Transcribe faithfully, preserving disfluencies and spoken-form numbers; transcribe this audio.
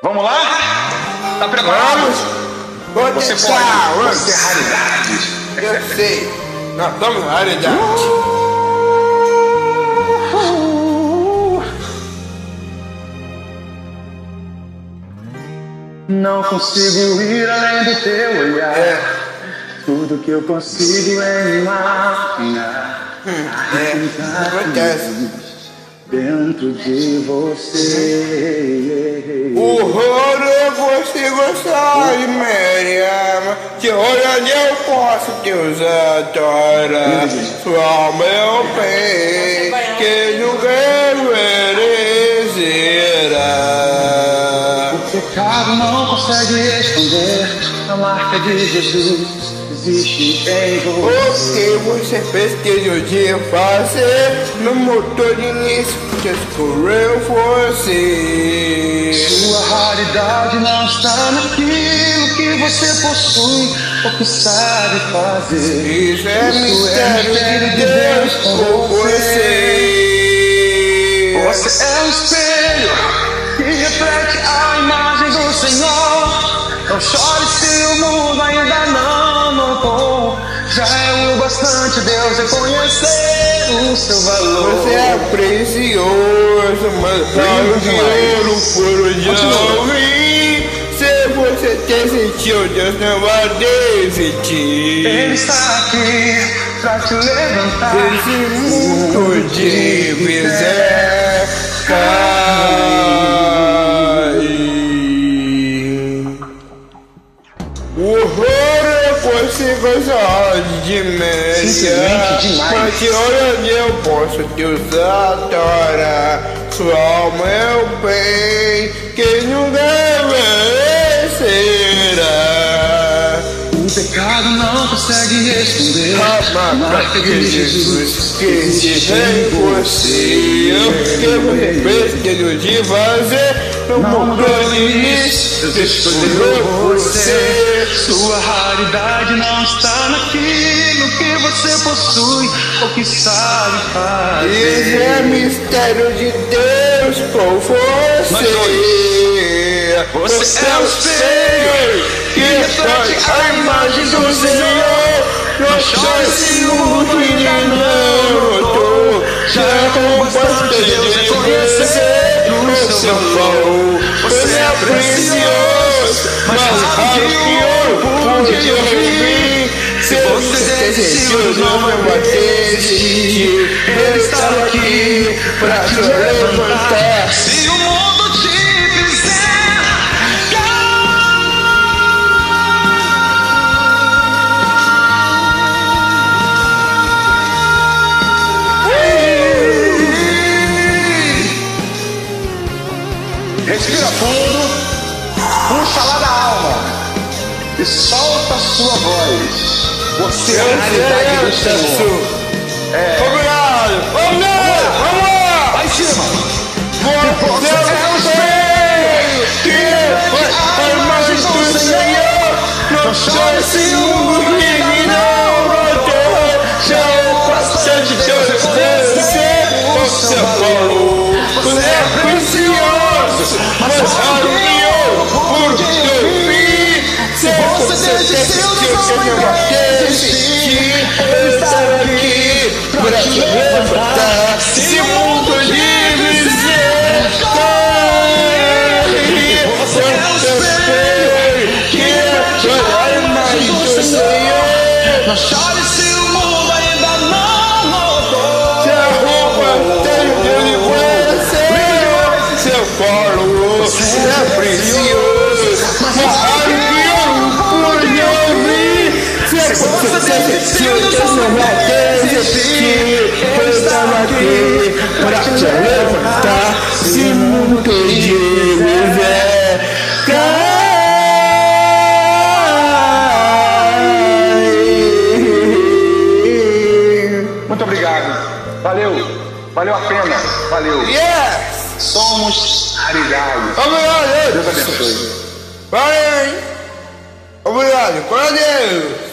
Vamos lá? Tá preparado? Vou Você tentar, pode. vamos. Você é raridade. Eu sei. Nós estamos na raridade. Não consigo ir além do teu olhar. É. Tudo que eu consigo é imaginar. É, acontece. Dentro de você. O rolo eu consigo gostar de Miriam. Te olhando eu posso te usar, Tora. Só meu bem, que nunca merecerá. O pecado não consegue esconder a marca de Jesus. Existe em O você. que você fez que eu dia fazer no motor de início que escorreu você. Sua raridade não está naquilo que você possui ou que sabe fazer. Isso é mistério de Deus por você. Você é um espelho que reflete a imagem do Senhor. Não chore se o mundo ainda não notou. Já é o bastante Deus reconhecer o seu valor. Você é precioso, mas sabe que ouro puro de ouvir. Se você desistiu, Deus não vai desistir. Ele está aqui pra te levantar. Esse mundo te fizer cair. O horror eu consigo só de média. Simplesmente demais. Mas que olhando eu posso te usar, Tora. Só meu bem, que nunca merecerá. O pecado não consegue esconder A marca de Jesus que existe em você. O que você fez que eu te fazer no mundo início, escolheu você. Sua raridade não está naquilo que você possui ou que sabe Isso fazer. é mistério de Deus por você. Você é o espelho que reflete a imagem do Senhor. Não chore se o mundo ainda não notou. Já é bastante Deus reconhecer o seu valor. Você é precioso, mas raro que ouro puro de ouvir. Se você desistiu, não vai desistir. Ele está aqui pra te levantar. Se o mundo te fizer respira fundo, puxa lá da alma e solta a sua voz. Você é a realidade do Senhor. É. Obrigado! Vamos lá! Vamos lá! Vai em cima. Você é o espelho que faz a imagem do Senhor. Não chore se o mundo não voltou. Já é bastante Deus reconhecer o seu valor. Você é precioso, mas raro que ouro puro de ouvir. Se você desistiu, você não vai desistir. Ele está aqui pra te levantar. Se o mundo de dizer você é o espelho que reflete a imagem do Senhor. Não chore se o mundo ainda não notou. Se a roupa tem Deus de você, seu colo é precioso, mas raro que ouro puro de ouvir. Se você desistiu, Deus não vai desistir. Eu estava aqui pra te levantar. Se o mundo de viver cair. Muito obrigado. Valeu. Valeu a pena. Valeu. Yes! Somos raridade. Obrigado! Deus abençoe. Valeu, hein? Obrigado, com Deus!